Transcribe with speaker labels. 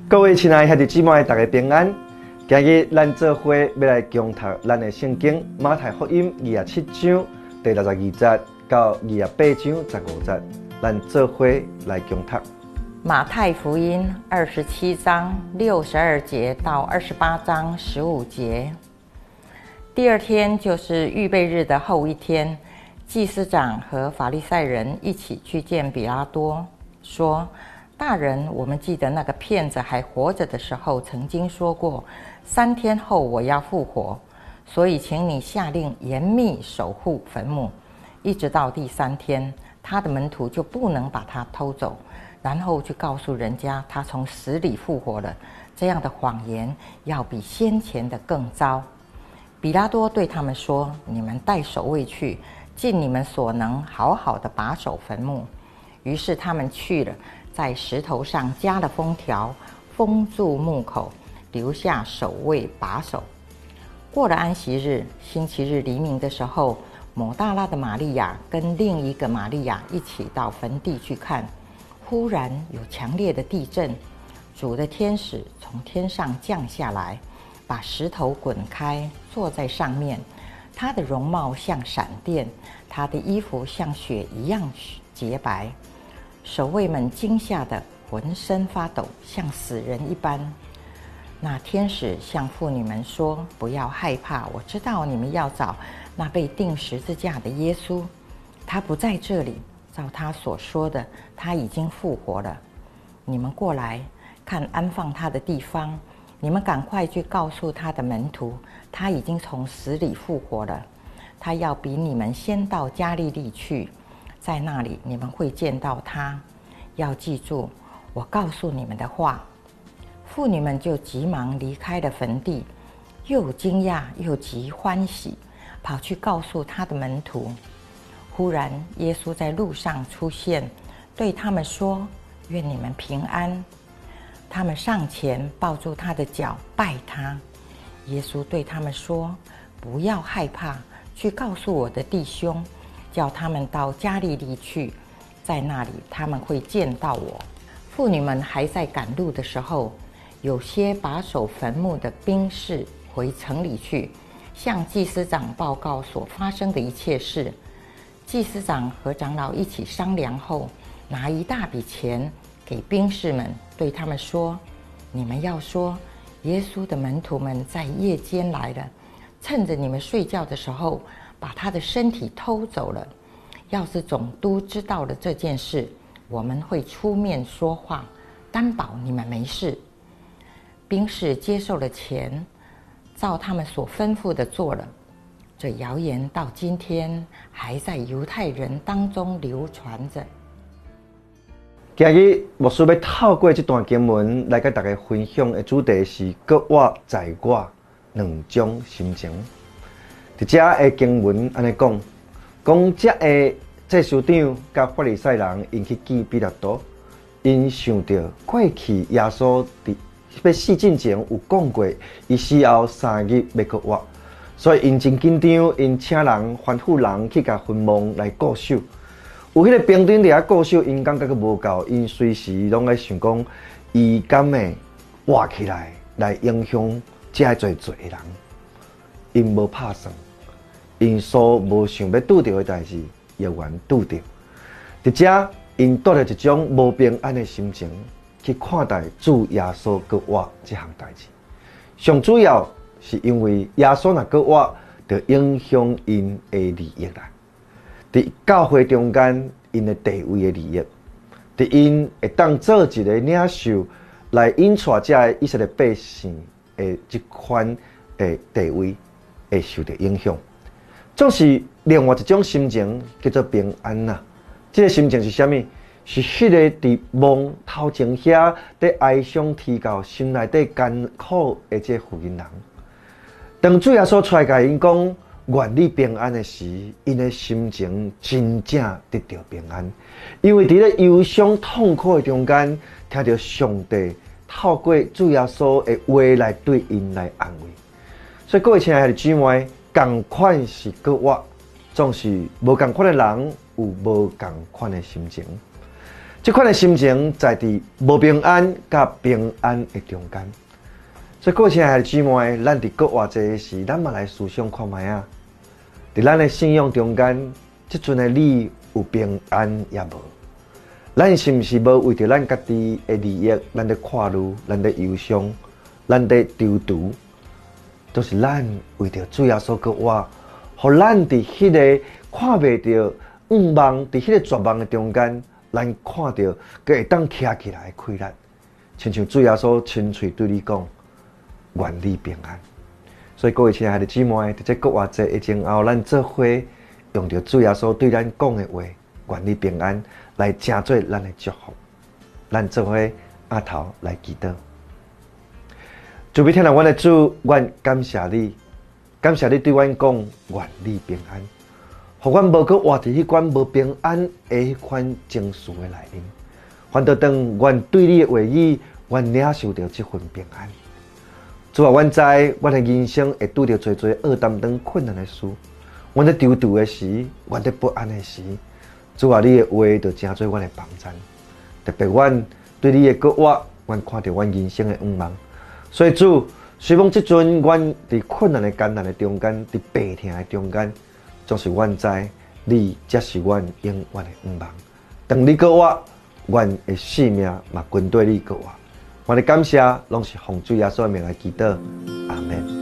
Speaker 1: 各位亲爱的兄弟姊妹，大家平安。今日咱做伙要来共读咱的圣经马太福音27章第62节到28章15节，咱做伙来共读。
Speaker 2: 马太福音27章62节到28章15节。第二天就是预备日的后一天，祭司长和法利赛人一起去见比拉多，说：大人，我们记得那个骗子还活着的时候，曾经说过3天后我要复活，所以请你下令严密守护坟墓，一直到第3天，他的门徒就不能把他偷走，然后去告诉人家他从死里复活了。这样的谎言要比先前的更糟。比拉多对他们说：你们带守卫去，尽你们所能，好好的把守坟墓。于是他们去了，在石头上加了封条，封住墓口，留下守卫把守。过了安息日，星期日黎明的时候，抹大拉的玛利亚跟另一个玛利亚一起到坟地去看。忽然有强烈的地震，主的天使从天上降下来，把石头滚开，坐在上面。他的容貌像闪电，他的衣服像雪一样洁白。守卫们惊吓得浑身发抖，像死人一般。那天使向妇女们说：不要害怕，我知道你们要找那被钉十字架的耶稣，他不在这里，照他所说的，他已经复活了。你们过来看安放他的地方，你们赶快去告诉他的门徒，他已经从死里复活了。他要比你们先到加利利去，在那里你们会见到他。要记住我告诉你们的话。妇女们就急忙离开了坟地，又惊讶又极欢喜，跑去告诉他的门徒。忽然耶稣在路上出现，对他们说：愿你们平安。他们上前抱住他的脚，拜他。耶稣对他们说：不要害怕，去告诉我的弟兄，叫他们到加利利去，在那里他们会见到我。妇女们还在赶路的时候，有些把守坟墓的兵士回城里去，向祭司长报告所发生的一切事。祭司长和长老一起商量后，拿一大笔钱给兵士们，对他们说：你们要说，耶稣的门徒们在夜间来了，趁着你们睡觉的时候，把他的身体偷走了。要是总督知道了这件事，我们会出面说话，担保你们没事。兵士接受了钱，照他们所吩咐的做了。这谣言到今天还在犹太人当中流传着。
Speaker 1: 今日牧师要透过这段经文来跟大家分享的主题是“搁我在我两种心情”。伫这的经文安尼讲，这的祭司长甲法利赛人因去见比拉多，因想到过去耶稣要死之前有讲过，伊死后3日要搁活，所以因真紧张，因请人吩咐人去甲坟墓来固守。有迄个兵丁伫遐固守，因感觉无够，因随时拢在想讲，伊敢会活起来影响遮侪的人。因无拍算，因所无想要拄到的代志，也原拄到。伫遮，因带着一种无平安的心情去看待主耶稣搁活这项代志。上主要是因为耶稣若搁活，就影响因的利益啦。伫教会中间，因的地位的利益，伫因会当做一个领袖来引带这以色列百姓的这款的地位会受到影响。总是另外一种心情叫做平安呐。这个心情是啥物？是迄个伫梦头前遐伫哀伤啼到心内底艰苦的这妇人人。当主耶稣出来甲因讲愿你平安的时，因的心情真正得到平安，因为伫咧忧伤痛苦的中间，听到上帝透过主耶稣的话来对因来安慰。所以各位亲爱的姊妹，同款是搁活，总是无同款的人有无同款的心情。 这款的心情在伫无平安甲平安的中间。所以，各位亲爱的姊妹，咱伫国外这时，咱嘛来思想看卖啊。伫咱的信仰中间，即阵的你有平安也无？咱是毋是无为着咱家己的利益，咱在看路，咱在忧伤，咱在丢毒，都是咱为着主耶稣国我，互咱伫迄个看袂着雾梦，伫迄个绝望的中间。咱看到，佮会当徛起来的快乐，亲像主耶稣亲嘴对你讲，愿你平安。所以各位亲爱的姊妹，伫这国外节的前后，咱做伙用着主耶稣对咱讲的话，愿你平安，来成做咱的祝福。咱做伙压头来祈祷。主要听到阮的主，阮感谢你，感谢你对阮讲，愿你平安。互阮无搁活伫迄款无平安的迄款情绪的内面，反倒当阮对你的话语，阮领受到这份平安。主啊，阮知阮的人生会拄着侪厄担当困难的事，阮在丢毒的时，阮在不安的时，主啊，你的话就成做阮的帮衬。特别阮对你的国话，阮看到阮人生的愿望。所以主，希望即阵阮伫困难的艰难的中间，伫病痛的中间。总是阮知，你才是阮永远的愿望。当你搁我，阮的性命嘛跟对你搁我。我的感谢，拢是奉主耶稣的名来祈祷，阿门。